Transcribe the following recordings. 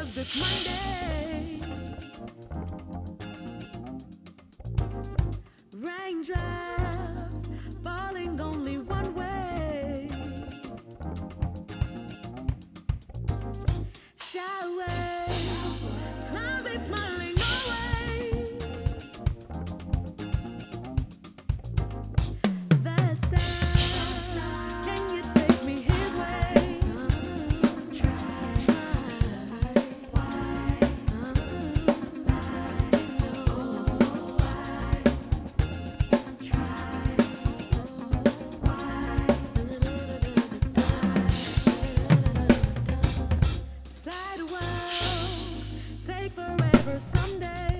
'cause it's Monday. Raindrops falling only one way. Showers, clouds ain't smiling away. The stars, can you take me his way? Sidewalks take forever someday.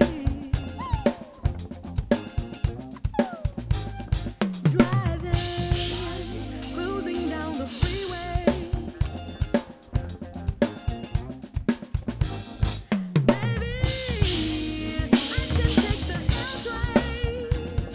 Driving, cruising down the freeway. Baby, I can take the L-train.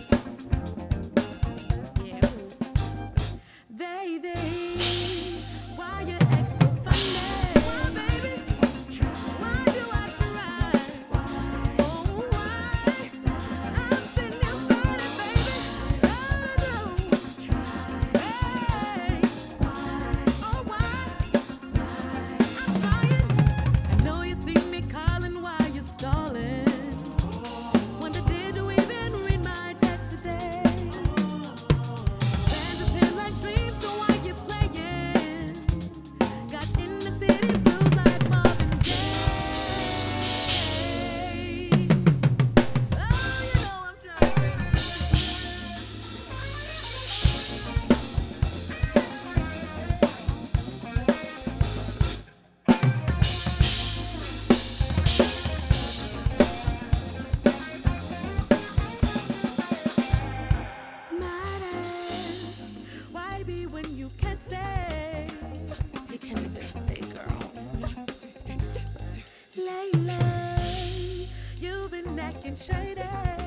Baby, why you act so funny? Why, baby? Why do I try? Oh, why? I'm sitting here fighting, baby. All I do. Hey, oh, why? I'm trying. I know you see me calling while you're stalling. Wonder, did you even read my text today? Sands appear like dreams, so why you playing? Got in the city blues like Marvin Gaye. Oh, you know I'm trying. Might ask, why be when you can't stay? You can't even stay, girl. Lately, you've been acting shady.